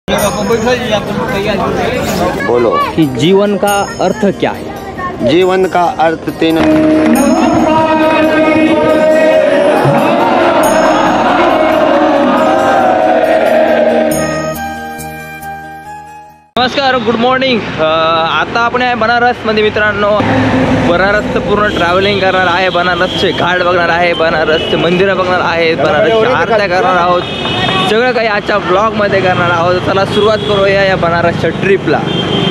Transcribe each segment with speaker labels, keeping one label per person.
Speaker 1: बोलो
Speaker 2: कि जीवन का अर्थ क्या है?
Speaker 1: जीवन का अर्थ तीन।
Speaker 2: नमस्कार, गुड मॉर्निंग. आता आपण आहे बनारसमध्ये मित्रांनो. बनारसचं पूर्ण ट्रॅव्हलिंग करणार आहे, बनारसचे घाट बघणार आहे, बनारसचे मंदिरं बघणार आहे, बनारसच्या आरत्या करणार आहोत. सगळं काही आजच्या ब्लॉगमध्ये करणार आहोत. चला सुरुवात करूया या बनारसच्या ट्रिपला.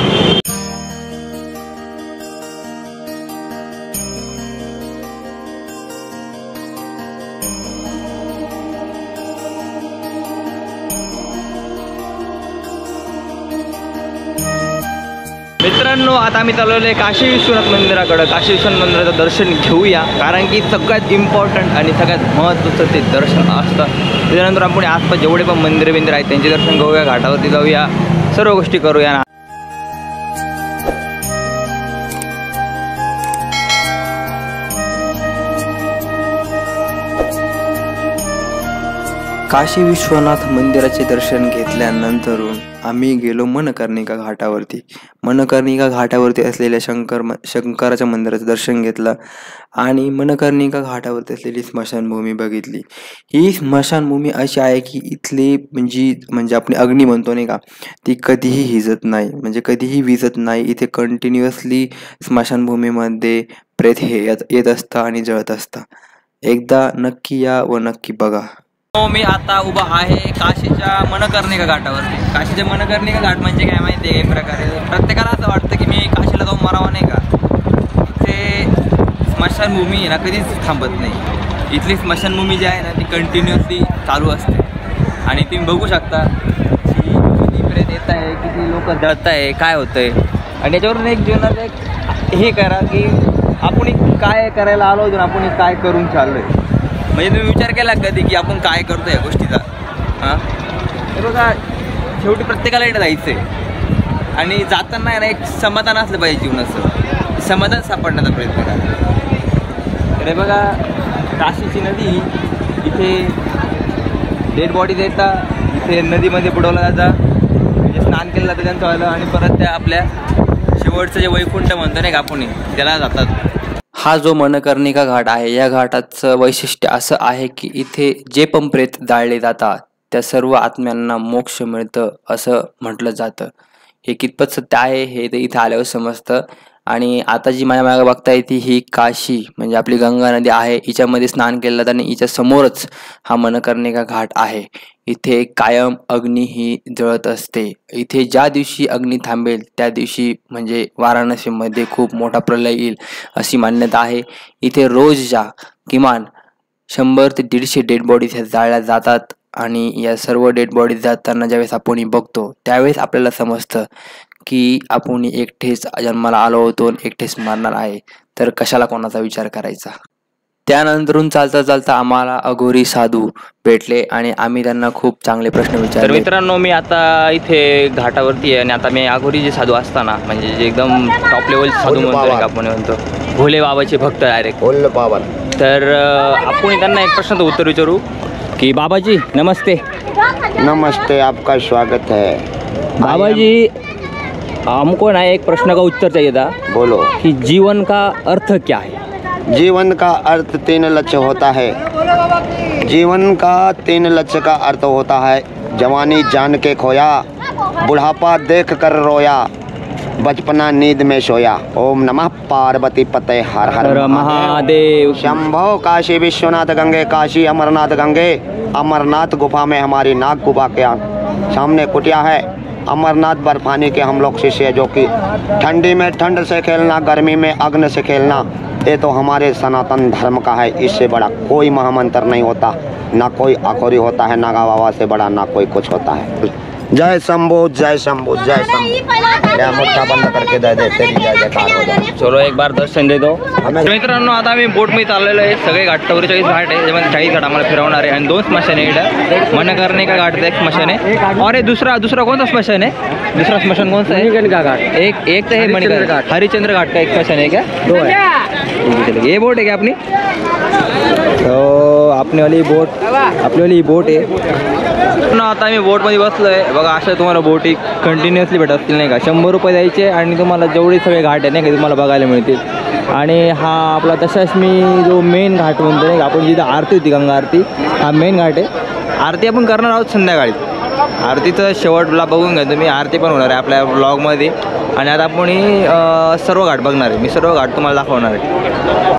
Speaker 2: मित्रांनो, आता आम्ही चालवलो आहे काशी विश्वनाथ मंदिराकडं. काशी विश्वनाथ मंदिराचं दर्शन घेऊया, कारण की सगळ्यात इम्पॉर्टंट आणि सगळ्यात महत्त्वाचं ते दर्शन असतं. त्याच्यानंतर आपण आसपास जेवढे पण मंदिर आहेत त्यांचे दर्शन घेऊया, घाटावरती जाऊया, सर्व गोष्टी करूया. काशी विश्वनाथ मंदिराचे दर्शन घेतल्यानंतरून आम्ही गेलो मनकर्णिका घाटावरती. मनकर्णिका घाटावरती असलेल्या शंकराच्या मंदिराचं दर्शन घेतलं आणि मनकर्णिका घाटावरती असलेली स्मशानभूमी बघितली. ही स्मशानभूमी अशी आहे की इथली म्हणजे आपण अग्नी म्हणतो नाही का, ती कधीही हिजत नाही, म्हणजे कधीही विजत नाही. इथे कंटिन्युअसली स्मशानभूमीमध्ये प्रेत हे येत असतं आणि जळत असतं. एकदा नक्की या व नक्की बघा. मी आता उभा आहे काशीच्या मनकर्णिका घाटावरती. काशीच्या मनकर्णिका घाट म्हणजे काय माहिती आहे, एक प्रकारे प्रत्येकाला असं वाटतं की मी काशीला जाऊन मरावं नाही का. ते स्मशानभूमी आहे ना, कधीच थांबत नाही. इथली स्मशानभूमी जी आहे ना, ती कंटिन्युअसली चालू असते आणि तुम्ही बघू शकता की किती प्रेत येत आहे, किती लोक जळत आहे, काय होतं आहे. आणि याच्यावरून एक जीवनात एक हे करा की आपण काय करायला आलो होतो, आपण काय करून चाललो आहे. म्हणजे तुम्ही विचार केला कधी की आपण काय करतो या गोष्टीचा? हां, हे बघा, शेवटी प्रत्येकाला इकडे जायचं आहे आणि जाताना आहे ना एक समाधान असलं पाहिजे जीवनाचं. समाधान सापडण्याचा प्रयत्न करा. तर हे बघा, काशीची नदी, इथे डेड बॉडीज येतात, इथे नदीमध्ये बुडवलं जातं, म्हणजे स्नान केलं जातं त्यांचं व्हायला आणि परत त्या आपल्या शेवटचं जे वैकुंठ म्हणतो नाही का आपण, त्याला जातात. हा जो मनकर्णिका घाट आहे, या घाटाचं वैशिष्ट्य असं आहे की इथे जे पण प्रेत जाळले जातात त्या सर्व आत्म्यांना मोक्ष मिळतं असं म्हटलं जातं. हे कितपत सत्य आहे हे ते इथे आल्यावर समजतं. आणि आता जी माझ्या मागे बघताय ती ही काशी म्हणजे आपली गंगा नदी आहे, हिच्यामध्ये स्नान केलं जातं आणि हिच्या समोरच हा मनकर्णिका घाट आहे. इथे कायम अग्नी ही जळत असते. इथे ज्या दिवशी अग्नी थांबेल त्या दिवशी म्हणजे वाराणसीमध्ये खूप मोठा प्रलय येईल अशी मान्यता आहे. इथे रोजच्या किमान 100 ते 150 डेड बॉडीज ह्या जाळल्या जातात आणि या सर्व डेड बॉडीज जाताना ज्यावेळेस आपण बघतो त्यावेळेस आपल्याला समजतं की आपण एकटेच जन्माला आलो होतो, एकटेच मरणार आहे, तर कशाला कोणाचा विचार करायचा. त्यानंतरून चालता चालता आम्हाला अघोरी साधू भेटले आणि आम्ही त्यांना खूप चांगले प्रश्न विचारले. तर मित्रांनो, मी आता इथे घाटावरती आहे आणि आता मी अघोरी जे साधू असताना म्हणजे जे एकदम टॉप लेवल साधू म्हणतो आपण म्हणतो, भोले बाबाचे भक्त डायरेक्ट भोले बाबा. तर आपण त्यांना एक प्रश्नाचं उत्तर विचारू कि बाबा जी नमस्ते.
Speaker 1: नमस्ते, आपका स्वागत है.
Speaker 2: बाबा जी, हमको ना एक प्रश्न का उत्तर चाहिए था.
Speaker 1: बोलो.
Speaker 2: कि जीवन का अर्थ क्या है?
Speaker 1: जीवन का अर्थ 3 लक्ष्य होता है. जीवन का 3 लक्ष्य का अर्थ होता है. जवानी जान के खोया, बुढ़ापा देख कर रोया, बचपना नींद में सोया. ओम नमः पार्वती पते हर हर
Speaker 2: महादेव.
Speaker 1: शंभो. काशी विश्वनाथ गंगे, काशी अमरनाथ गंगे. अमरनाथ गुफा में हमारी नाग गुफा के सामने कुटिया है. अमरनाथ बर्फानी के हम लोग शिष्य, जो कि ठंडी में ठंड से खेलना, गर्मी में अग्नि से खेलना, ये तो हमारे सनातन धर्म का है. इससे बड़ा कोई महामंत्र नहीं होता, ना कोई अखोरी होता है, नागा बाबा से बड़ा ना कोई कुछ होता है. जय शंभो, जय शंभो, जय शंभो. या मोठा बंद करके दे दे, तेरी जय जयकार हो जाए.
Speaker 2: चलो एक बार दर्शन दे दो. मित्रांनो, आता आम्ही बोटमध्ये चाललेलो आहे. सगळे घाट 44 घाट आहे, त्यामध्ये 40 घाट आम्हाला फिरवणार आहे आणि 2 स्मशान आहे इकडं. मनकर्णिका घाटचं एक स्मशान आहे और दुसरा कोणता स्मशान आहे? दुसरा स्मशान कोणता आहे? मणिकर्णिका घाट. एक तर हे मणिकर्णिका घाट, हरिश्चंद्र घाट का एक स्मशान है क्या? 2 है. ये बोट है क्या अपनी? तो अपनी वाली बोट है.
Speaker 3: आता आम्ही बोटमध्ये बसलोय बघा. अशा तुम्हाला बोटी कंटिन्युअसली भेटत असतील नाही का. 100 रुपये द्यायचे आणि तुम्हाला जेवढे सगळे घाट आहे नाही का तुम्हाला बघायला मिळतील. आणि हा आपला तशाच मी जो मेन घाट म्हणतो नाही का, आपण जिथं आरती होती गंगा आरती, हा मेन घाट आहे. आरती आपण करणार आहोत संध्याकाळी. आरतीचं शेवटला बघून घ्या तुम्ही. आरती पण होणार आहे आपल्या ब्लॉगमध्ये. आणि आता आपण सर्व घाट बघणार आहे. मी सर्व घाट तुम्हाला दाखवणार आहे.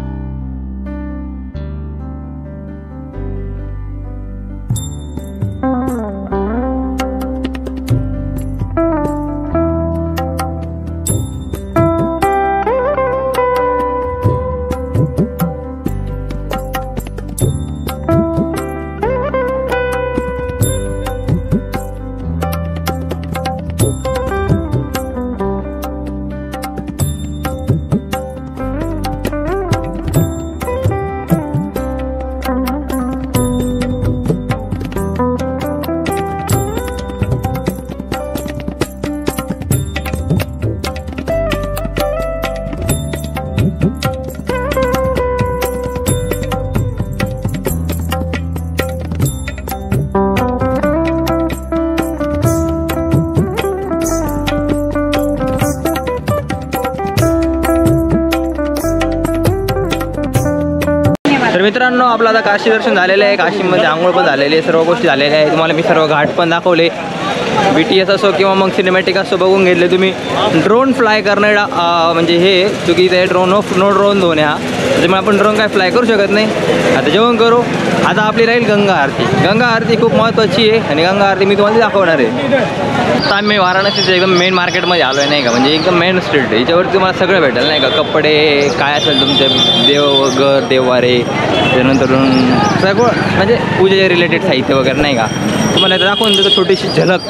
Speaker 3: तर मित्रांनो आपलं आता काशी दर्शन झालेलं आहे. काशीमध्ये आंघोळ पण झालेली आहे. सर्व गोष्टी झालेल्या आहेत. तुम्हाला मी सर्व घाट पण दाखवले. BTS असो किंवा मग सिनेमॅटिक असो बघून घेतले तुम्ही. ड्रोन फ्लाय करणारा म्हणजे हे चुकीचं आहे. नो ड्रोन दोन हा. त्याच्यामुळे आपण ड्रोन काय फ्लाय करू शकत नाही. आता जेवण करू. आता आपली राहील गंगा आरती. गंगा आरती खूप महत्त्वाची आहे आणि गंगा आरती मी तुम्हाला दाखवणार आहे. आता आम्ही वाराणसीचं एकदम मेन मार्केटमध्ये आलो आहे नाही का. म्हणजे एकदम मेन स्ट्रीट आहे. याच्यावरती तुम्हाला सगळं भेटेल नाही का. कपडे काय असेल तुमचे देवघर देववारे त्यानंतर सगळं म्हणजे पूजेचे रिलेटेड साहित्य वगैरे नाही का तुम्हाला दाखवून देतो छोटीशी झलक.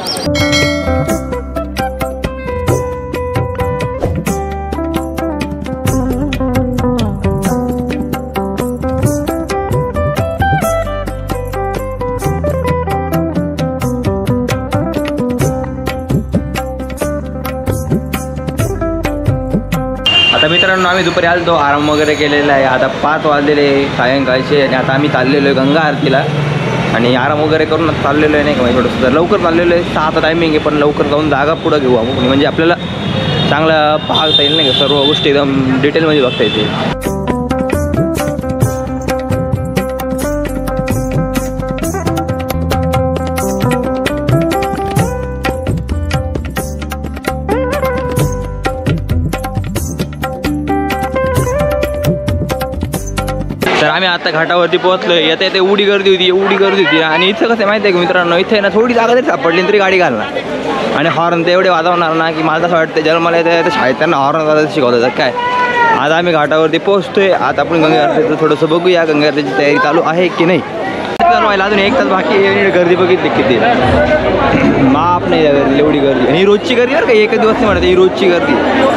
Speaker 3: आता मित्रांनो आम्ही दुपारी आलो आराम वगैरे केलेला आहे. आता 5 वाजलेले सायंकाळचे आणि आता आम्ही चाललेलो आहे गंगा आरतीला. आणि आराम वगैरे करून चाललेलो आहे नाही का. म्हणजे थोडंसं लवकर चाललेलो आहे. 6चा टायमिंग आहे पण लवकर जाऊन जागा पुढं घेऊ आपण. म्हणजे आपल्याला चांगलं पाहता येईल नाही का. सर्व गोष्टी एकदम डिटेलमध्ये बघता येतील. तर आम्ही आता घाटावरती पोहोचलो. येता येते एवढी गर्दी होती. आणि इथं कसं माहिती आहे का मित्रांनो, इथे ना थोडी जागा जरी सापडली तरी गाडी घालणार आणि हॉर्न ते एवढे वाजवणार ना की मला असं वाटतं जन्माला येतं शाळेत त्यांना हॉर्न वाजवायचं शिकवलं जातं काय. आता आम्ही घाटावरती पोहोचतोय. आता आपण गंगा आरतीचं थोडंसं बघूया गंगा आरतीची तयारी चालू आहे की नाही. व्हायला अजून 1 तास बाकी आहे. गर्दी बघितली किती माप नाही या गर्दी. एवढी गर्दी आणि ही रोजची गर्दी बरं का. एकच दिवस नाही म्हणत ही रोजची गर्दी.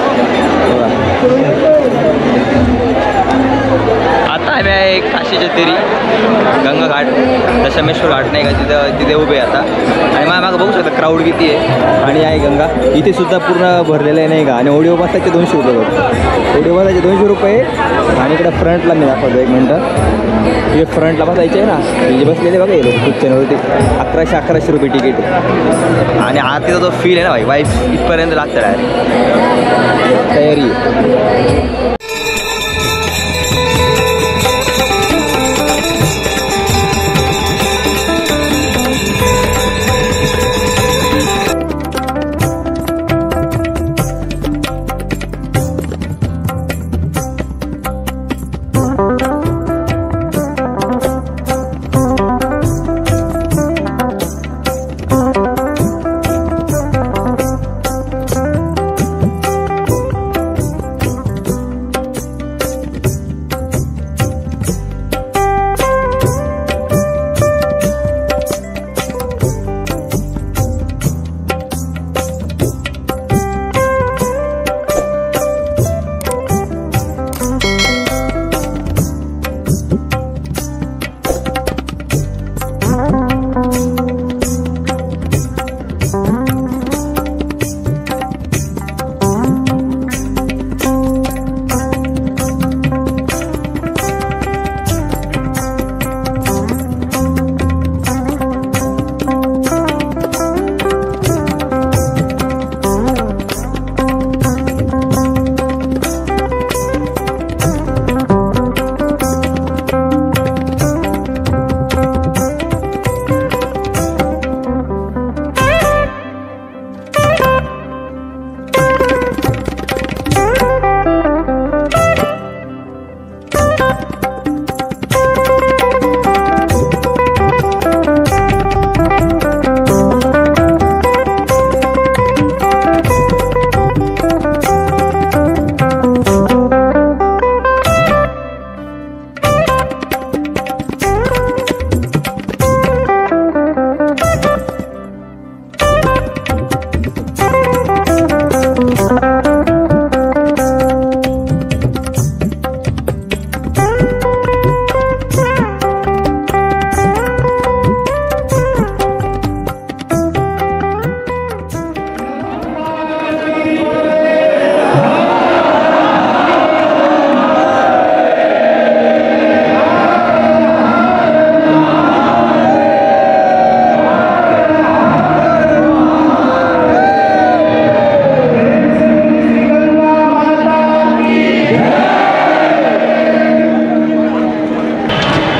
Speaker 3: आता आम्ही आहे काशीच्या तेरी गंगा घाट दशमेश्वर घाट नाही का तिथे उभे आता. आणि माझ्या मागं बघू शकता क्राऊड किती आहे. आणि आहे गंगा इथे सुद्धा पूर्ण भरलेलं आहे नाही का. आणि ओडिओ बसायचे 200 रुपये बघ. ओडिओ बसायचे 200 रुपये. आणि इकडे फ्रंटला मी दाखवतो 1 मिनटं. इथे फ्रंटला बसायचे आहे ना जे बसलेले बघा हे लोक चॅनलवरती 1100 रुपये तिकीट आहे. आणि आरतीचा जो फील आहे ना भाई वाईफ इथपर्यंत लागतं डायरेक्ट. तयारी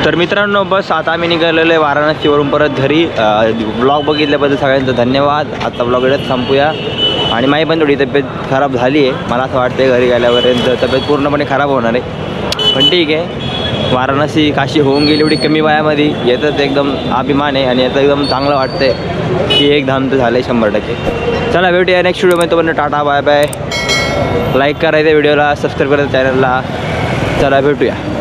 Speaker 3: तर मित्रांनो बस आता आम्ही निघालेलो आहे वाराणसीवरून परत घरी. ब्लॉग बघितल्याबद्दल सगळ्यांचा धन्यवाद. आता ब्लॉग इथेच थांबूया. आणि माझी पण थोडी तब्येत खराब झाली आहे. मला असं वाटतं घरी गेल्यापर्यंत तब्येत पूर्णपणे खराब होणार आहे. पण ठीक आहे, वाराणसी काशी होऊन गेली एवढी कमी वयामध्ये, याचाच एकदम अभिमान आहे आणि याचं एकदम चांगलं वाटतं आहे की एक धाम तर झालं आहे 100%. चला भेटूया नेक्स्ट व्हिडिओमध्ये. तोपर्यंत टाटा बाय बाय. लाईक करायचं व्हिडिओला, सबस्क्राईब करायचं चॅनलला. चला भेटूया.